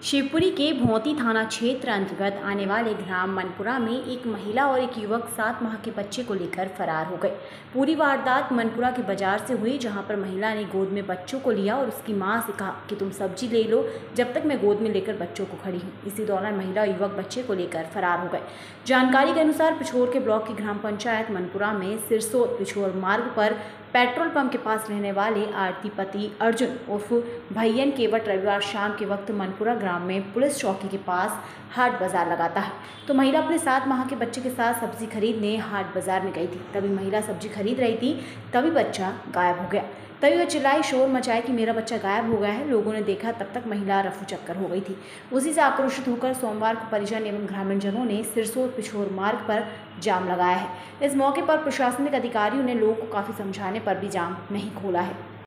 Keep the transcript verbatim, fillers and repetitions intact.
शिवपुरी के भोंती थाना क्षेत्र अंतर्गत आने वाले ग्राम मनपुरा में एक महिला और एक युवक सात माह के बच्चे को लेकर फरार हो गए। पूरी वारदात मनपुरा के बाजार से हुई, जहां पर महिला ने गोद में बच्चों को लिया और उसकी मां से कहा कि तुम सब्जी ले लो जब तक मैं गोद में लेकर बच्चों को खड़ी हूं। इसी दौरान महिला और युवक बच्चे को लेकर फरार हो गए। जानकारी के अनुसार पिछोर के ब्लॉक की ग्राम पंचायत मनपुरा में सिरसोद पिछोर मार्ग पर पेट्रोल पंप के पास रहने वाले आरती पति अर्जुन उर्फ भैयन केवट रविवार शाम के वक्त मनपुरा ग्राम में पुलिस चौकी के पास हाट बाजार लगाता है। तो महिला अपने सात माह के बच्चे के साथ सब्जी खरीदने हाट बाजार में गई थी। तभी महिला सब्जी खरीद रही थी, तभी बच्चा गायब हो गया। तभी वह चिल्लाई शोर मचाए कि मेरा बच्चा गायब हो गया है। लोगों ने देखा, तब तक महिला रफू चक्कर हो गई थी। उसी से आक्रोशित होकर सोमवार को परिजन एवं ग्रामीण जनों ने सिरसोद पिछोर मार्ग पर जाम लगाया है। इस मौके पर प्रशासनिक अधिकारियों ने लोगों को काफ़ी समझाने पर भी जाम नहीं खोला है।